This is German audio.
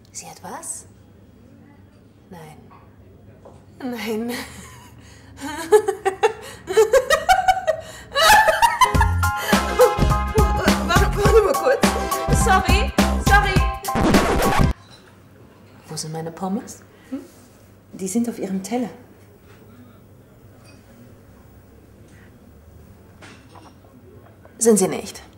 Sie hat was? Nein. Nein. Warte mal kurz. Sorry. Wo sind meine Pommes? Die sind auf Ihrem Teller. Sind sie nicht.